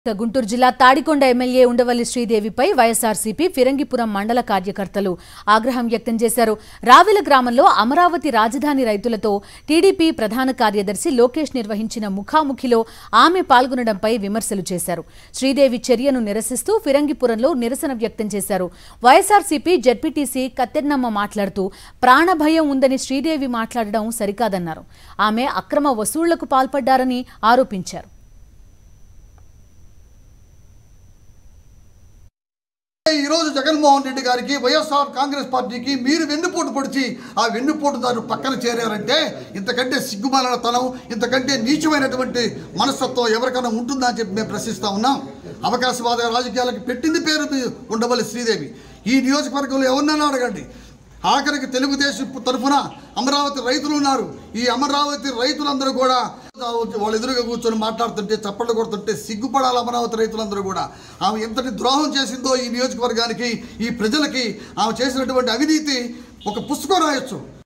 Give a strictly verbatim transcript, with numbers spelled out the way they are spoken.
గుంటూరు జిల్లా తాడికొండ ఎమ్మెల్యే ఉండవల్లి శ్రీదేవిపై వైఎస్ఆర్సీపీ ఫిరంగిపురం మండల కార్యకర్తలు ఆగ్రహం వ్యక్తం చేశారు. రావెల గ్రామంలో అమరావతి రాజధాని రైతులతో టీడీపీ ప్రధాన కార్యదర్శి లోకేష్ నిర్వహించిన ముఖాముఖిలో ఆమె పాల్గొనడంపై విమర్శలు చేశారు. శ్రీదేవి చర్యను నిరసిస్తూ ఫిరంగిపురంలో నిరసన వ్యక్తం చేశారు. వైఎస్ఆర్సీపీ జెడ్పీటీసీ కత్తెన్నమ్మ మాట్లాడుతూ ప్రాణభయం ఉందని శ్రీదేవి మాట్లాడడం సరికాదన్నారు. ఆమె అక్రమ వసూళ్లకు పాల్పడ్డారని ఆరోపించారు. ఈ రోజు జగన్మోహన్ రెడ్డి గారికి వైఎస్ఆర్ కాంగ్రెస్ పార్టీకి మీరు వెన్నుపోటు పొడిచి ఆ వెన్నుపోటుదారు పక్కన చేరారంటే ఇంతకంటే సిగ్గుమాలతనం, ఇంతకంటే నీచమైనటువంటి మనస్తత్వం ఎవరికైనా ఉంటుందా అని చెప్పి మేము ప్రశ్నిస్తా ఉన్నాం. అవకాశవాద రాజకీయాలకు పెట్టింది పేరు ఉండవల్లి శ్రీదేవి. ఈ నియోజకవర్గంలో ఎవరినైనా అడగండి, ఆఖరికి తెలుగుదేశం తరఫున అమరావతి రైతులు ఉన్నారు. ఈ అమరావతి రైతులందరూ కూడా వాళ్ళు ఎదురుగా కూర్చొని మాట్లాడుతుంటే చప్పట్లు కొడుతుంటే సిగ్గుపడాలి. అమరావతి రైతులందరూ కూడా ఆమె ఎంతటి ద్రోహం చేసిందో ఈ నియోజకవర్గానికి, ఈ ప్రజలకి ఆమె చేసినటువంటి అవినీతి ఒక పుస్తకం రాయొచ్చు.